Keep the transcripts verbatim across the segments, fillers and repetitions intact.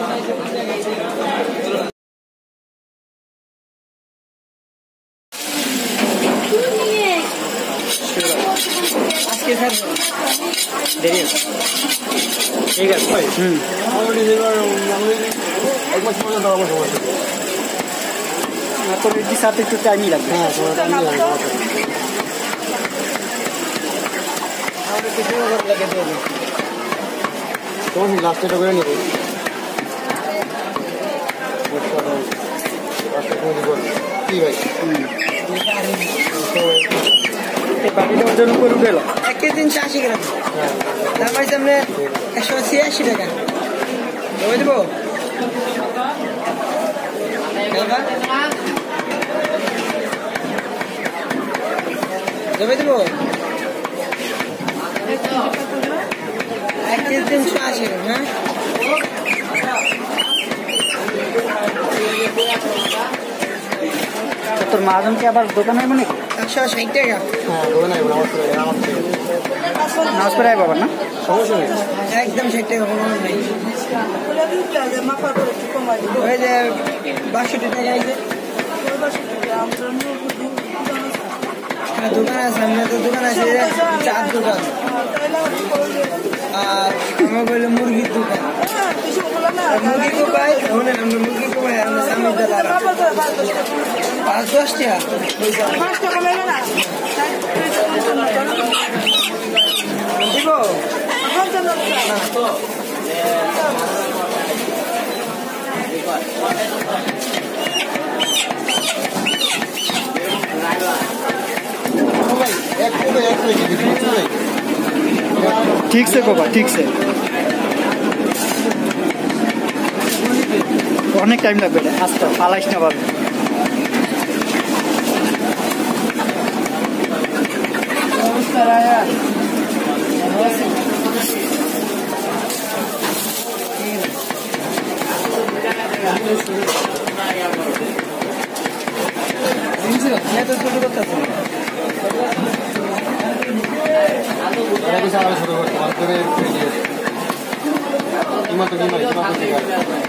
ঠিক আছে হুম এক মাস পর্যন্ত আমার সমস্যা তো রেডি সাথে একটু টাইমই লাগবে হ্যাঁ তোমার লাস্টে এটা করে নেবে কি ভাই বাকিটা ওজন উপরে উঠে এলো এক কেজি তিনশো আশি গ্রাম তার মানে সামনে একশো ছিয়াশি টাকা জমে দেবো জমে দেবো এক কেজি তিনশো আশি গ্রাম হ্যাঁ তোর মাহাজনকে আবার দোকান হয় মানে একশো ষাট টাকা হ্যাঁ দোকান হয় নামাজ পড়ে বাবা না সমস্যা নেই একদম ষাট টাকা কোনো নেই ওই যে বাষট্টি টাকা এই যে দোকান আছে আমরা তো দোকান আছে চার দোকান আর আমার বললো মুরগির দোকান মুরগি কোপাই আমরা মুরগি কোপাই আমরা সামনে দাঁড়া পাঁচ দশ টাকা দিব ठीक से कोबा ठीक से অনেক টাইম লাগবে আস্তে ফালাইস না বাবা নমস্কার আয়া मैं तो छोटे करता था अरे भी सारा छोटे करता हूँ तेरे कीमत तो कीमत कीमत तो कीमत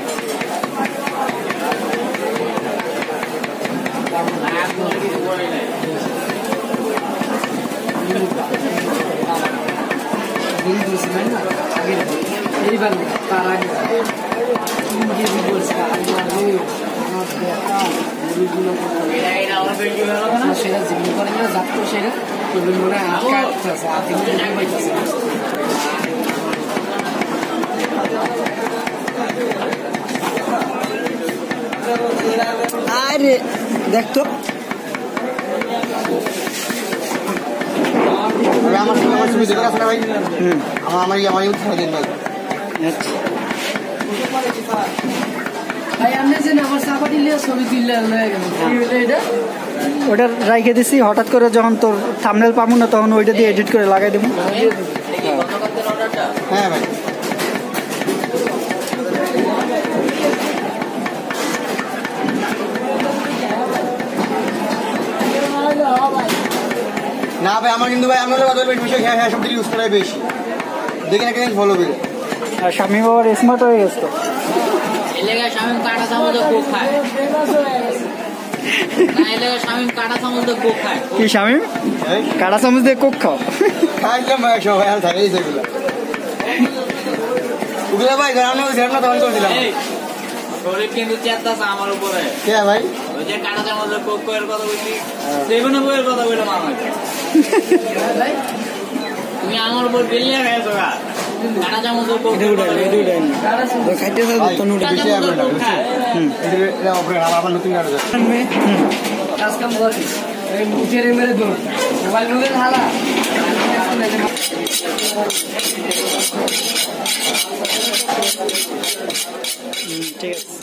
दिल दूसरे ना आगे मेरी बात तारा मुझे भी बोल सका आगे आगे मुझे সেটা জীবন করে না যাত্র সেটা প্রবলেম মনে কাটতেছে আর্থিক প্রবলেম হইতেছে আরে দেখতো আমার আমার সুবিধা আছে না ভাই হুম আমার আমার আমার ইউজ করে দিন ভাই আচ্ছা ভাই আপনি যে আমার সাপা দিলে ছবি দিলে লয়ে গেল কি হলো এটা ওটা রাইখে দিছি হঠাৎ করে যখন তোর থাম্বনেল পাবো না তখন ওইটা দিয়ে এডিট করে লাগাই দেবো হ্যাঁ ভাই না ভাই আমার কিন্তু ভাই আপনাদের কথা বিষয় হ্যাঁ হ্যাঁ সব ইউজ করাই বেশি দেখে না কেন ফলো করে আর স্বামী বাবার স্মার্ট হয়ে গেছে তো এলাকা স্বামী কাটা চামচ কোক খায় না এলাকা স্বামী কাটা চামচ কোক খায় কি স্বামী কাটা চামচ দিয়ে কোক খাও খাইলাম ভাই সবাই আর থাকে এইগুলো ওগুলা ভাই জানো জানো তখন করছিলাম শরীর কিন্তু চেতাছে আমার উপরে কে ভাই ওই যে কাটা চামচ কোক কয়ের কথা বলছি সেগুলো বইয়ের কথা বলে মামা ভাই তুমি আমার উপর বেলিয়ে গেছো গা কাটা চামচ কোক এটা উড়াই এটা উড়াই কাটা চামচ খাইতে যাও তো নুডি বেশি আমরা হুম এটা উপরে আবার নতুন কাটা যায় হুম কাজ কাম করি এই মুখের মেরে দৌড় মোবাইল মোবাইল হালা ঠিক আছে